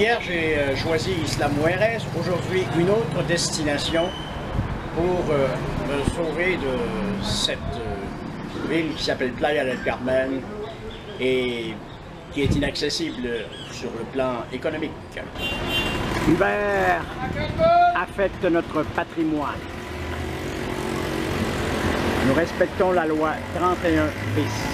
Hier, j'ai choisi Isla Mujeres, aujourd'hui une autre destination pour me sauver de cette ville qui s'appelle Playa del Carmen et qui est inaccessible sur le plan économique. L'hiver affecte notre patrimoine. Nous respectons la loi 31 bis.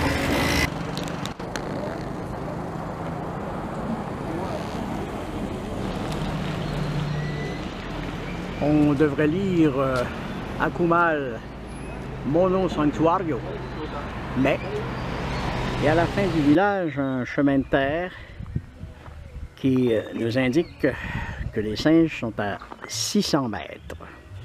On devrait lire Akumal Mono Sanctuario, mais il y a à la fin du village un chemin de terre qui nous indique que les singes sont à 600 mètres.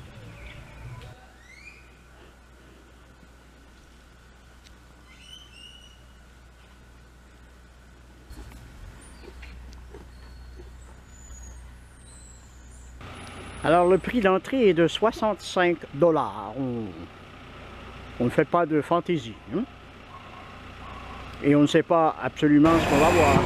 Alors le prix d'entrée est de 65 $. On ne fait pas de fantaisie. Hein? Et on ne sait pas absolument ce qu'on va voir.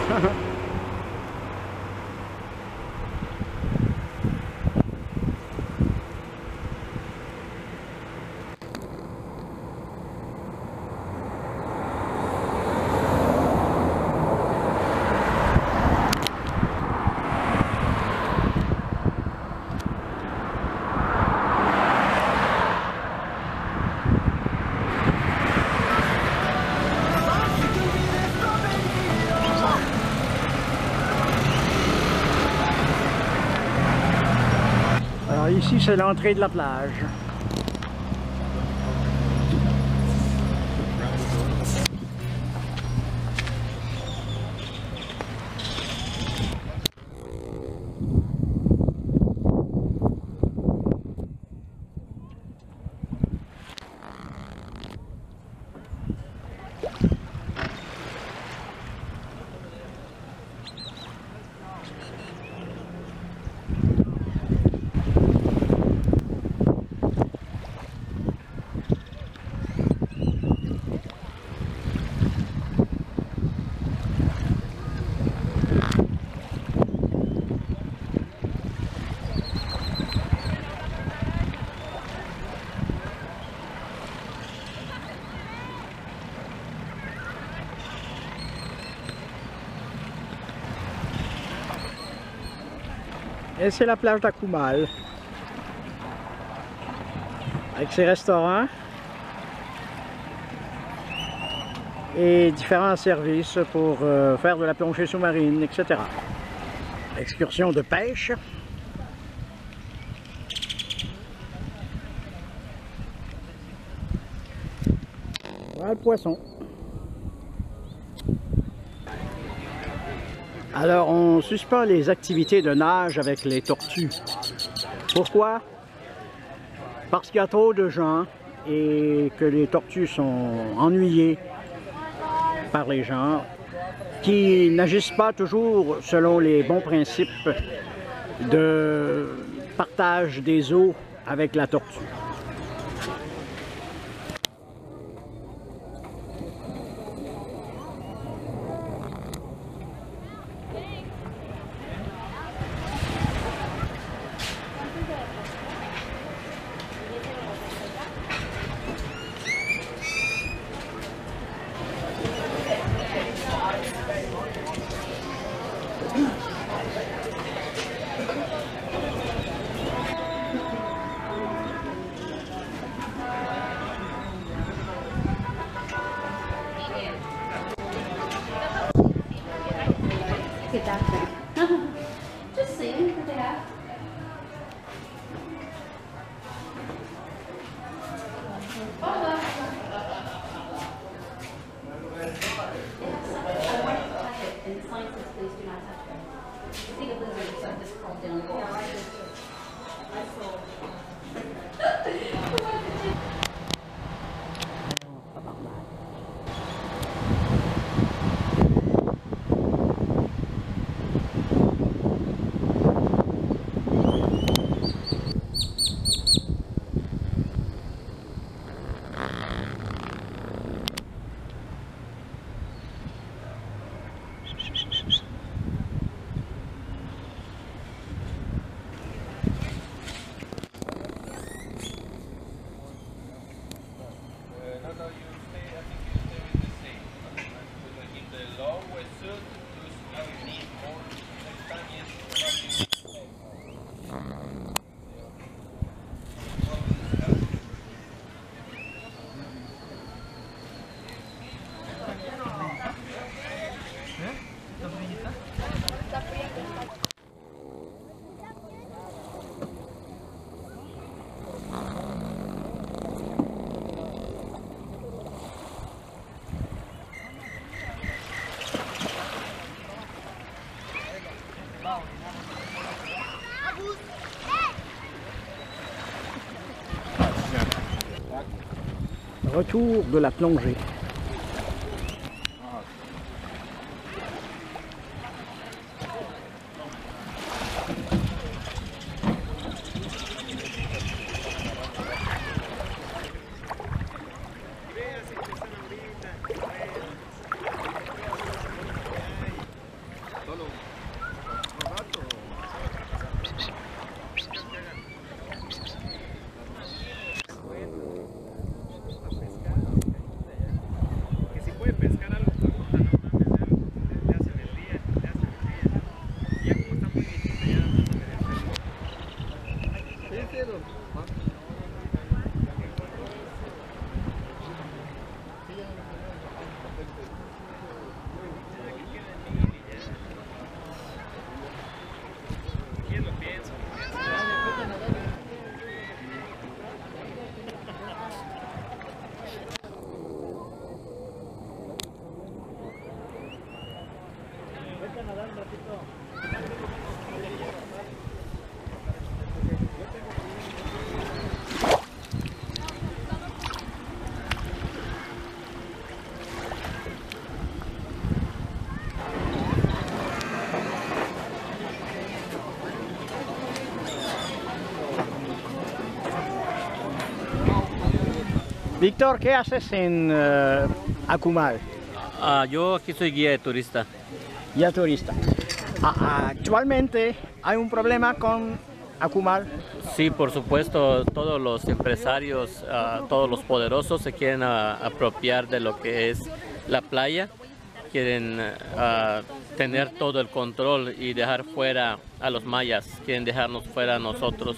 Alors ici c'est l'entrée de la plage. Et c'est la plage d'Akumal, avec ses restaurants et différents services pour faire de la plongée sous-marine, etc. Excursion de pêche. Voilà le poisson. Alors, on suspend les activités de nage avec les tortues. Pourquoi? Parce qu'il y a trop de gens et que les tortues sont ennuyées par les gens qui n'agissent pas toujours selon les bons principes de partage des eaux avec la tortue. Just seeing what they have. And science says please do not touch them. I think a blizzard, so I just crawled down the wall. I saw. Retour de la plongée. Víctor, ¿qué haces en Akumal? Yo aquí soy guía de turista. Guía turista. Actualmente hay un problema con Akumal. Sí, por supuesto, todos los empresarios, todos los poderosos se quieren apropiar de lo que es la playa. Quieren tener todo el control y dejar fuera a los mayas. Quieren dejarnos fuera a nosotros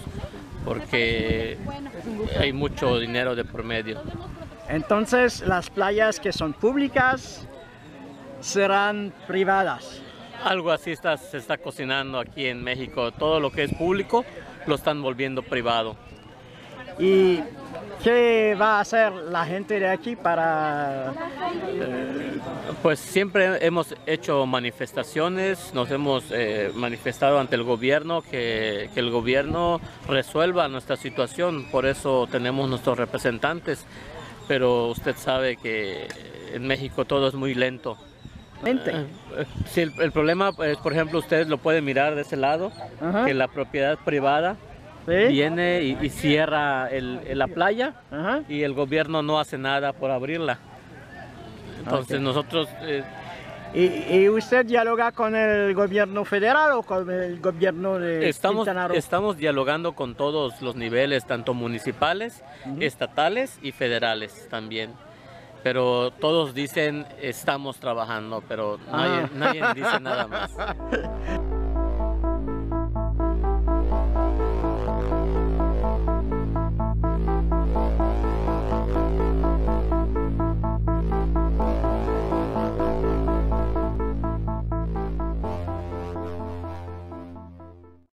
porque hay mucho dinero de por medio. Entonces las playas que son públicas serán privadas. Algo así se está cocinando aquí en México. Todo lo que es público lo están volviendo privado. ¿Y qué va a hacer la gente de aquí para...? Pues siempre hemos hecho manifestaciones, nos hemos manifestado ante el gobierno que el gobierno resuelva nuestra situación, por eso tenemos nuestros representantes, pero usted sabe que en México todo es muy lento. Sí, el problema, pues, por ejemplo, ustedes lo pueden mirar de ese lado, que la propiedad privada viene y cierra la playa y el gobierno no hace nada por abrirla. Entonces nosotros... ¿Y usted dialoga con el gobierno federal o con el gobierno de Quintana Roo? Estamos dialogando con todos los niveles, tanto municipales, estatales y federales también. Pero todos dicen estamos trabajando, pero nadie dice nada más.